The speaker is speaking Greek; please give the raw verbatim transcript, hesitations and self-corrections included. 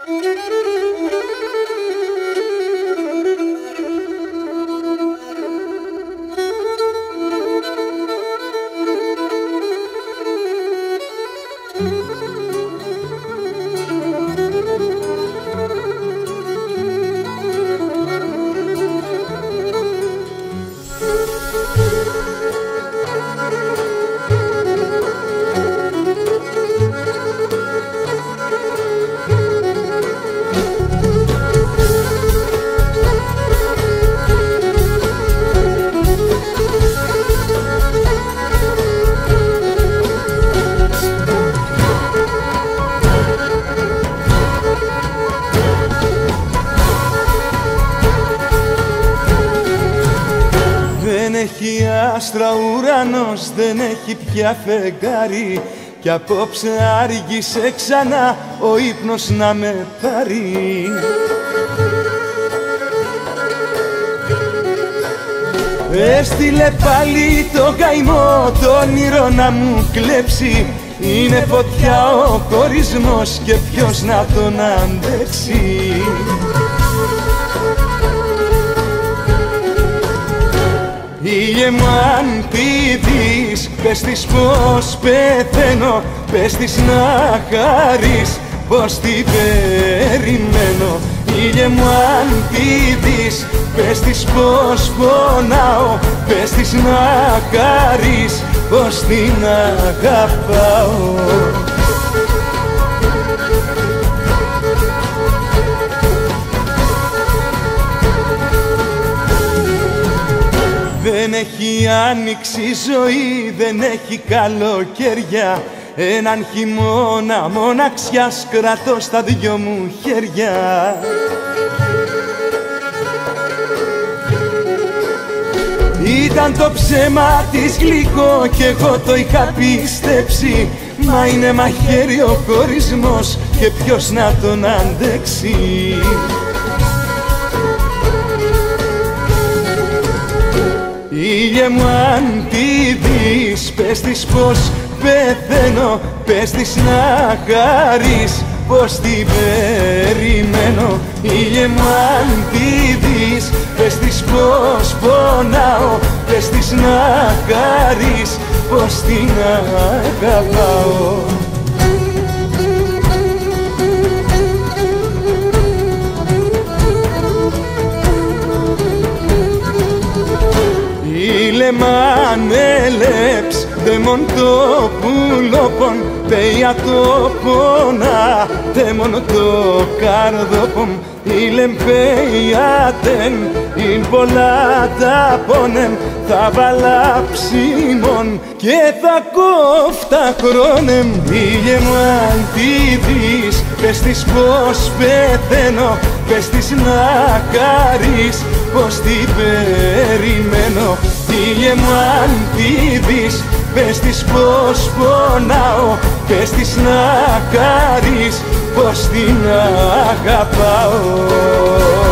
Δεν έχει άστρα ουρανός, δεν έχει πια φεγγάρι, κι απόψε άργησε ξανά ο ύπνος να με πάρει. Έστειλε πάλι το καημό, το όνειρο να μου κλέψει. Είναι φωτιά ο χωρισμός και ποιος να τον αντέξει. Ήλιε μου αν πηδείς, πες της πως πεθαίνω, πες της να χαρείς πως την περιμένω. Ήλιε μου αν πηδείς, πες της πως πονάω, πες της να χαρείς πως την αγαπάω. Δεν έχει άνοιξη ζωή, δεν έχει καλοκαιριά. Έναν χειμώνα μοναξιάς κρατώ στα δυο μου χέρια. Ήταν το ψέμα της γλυκό κι εγώ το είχα πιστέψει. Μα είναι μαχαίρι ο χωρισμός και ποιος να τον αντέξει. Ήλιε μου αν τη δεις, πες της πως πεθαίνω, πες της να χαρείς πως την περιμένω. Ήλιε μου αν τη δεις, πες της πως πονάω, πες της να χαρείς πως την αγαπάω. Ήλε μανέλεψ, δαίμον το πουλόπον, πέια το πόνα, δαίμον το καρδόπον. Ήλεμ πέιατεν, ειν πολλά τα πόνεν, θα βάλα ψήμον και θα κόφτα χρόνεμ. Ήλιε μου αν τη δεις, πες της πως πεθαίνω, πες της να χαρείς πως την περιμένω. Ήλιε μου αν τη δεις, πες της πως πονάω, πες της να χαρείς πως την αγαπάω.